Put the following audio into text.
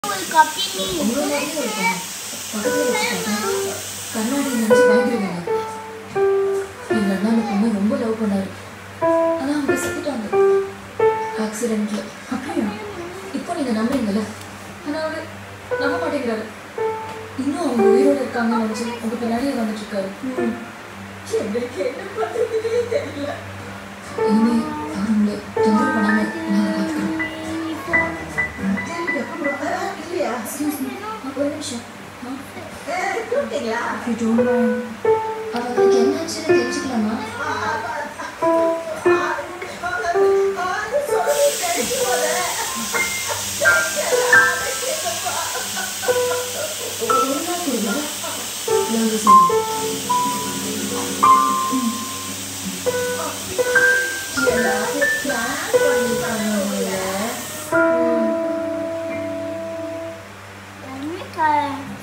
கண்ணாடி நினைச்சு பயந்துருவாங்க. எங்க அண்ணாவை பொண்ணு ரொம்ப லவ் பண்ணாரு. ஆனா அவங்க செத்துட்டாங்க ஆக்சிடென்ட்ல. அப்படியா? இப்போ நீங்க நம்புறீங்கல்ல, ஆனா அவரு நம்ப மாட்டேங்கிறாரு. இன்னும் அவங்க உயிரோட இருக்காங்கன்னு நினைச்சு உங்க பின்னாடியே வந்துட்டு இருக்காரு. எனக்கு என்ன பண்றதுன்னே தெரியல. இனிமே அவர் உங்களை தொந்தரவு பண்ணாம நாங்க பாத்துக்கிறோம். ஒரு நிமிஷம். அவருக்கு என்னாச்சுன்னு தெரிஞ்சுக்கலாமா? Cái